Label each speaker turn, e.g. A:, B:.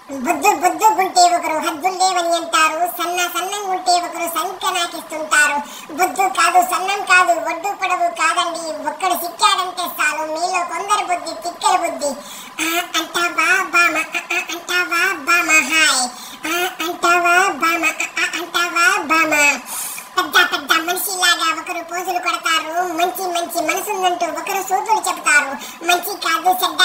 A: బుద్ధు బుద్ధుగుంటే ఒకరు హద్దులేవని అంటారు. సన్నంగుంటే ఒకరు సంకనాకిస్తుంటారు. బుద్ధు కాదు, సన్నం కాదు, ఒడ్డు పొడవు కాదండి. ఒక్కడు సిక్కాడంటే చాలు మీలో కొందరు బుద్ధి తిక్కల బుద్ధి. అంటావా బామ, అంటావా బామ, హాయ్ అంటావా బామ, అంటావా బామ. పెద్ద మనిషిలాగా ఒకరు పోజులు కొడతారు. మంచి మనసుందంటూ ఒకరు సూతులు చెబుతారు. మంచి కాదు చెడ్డ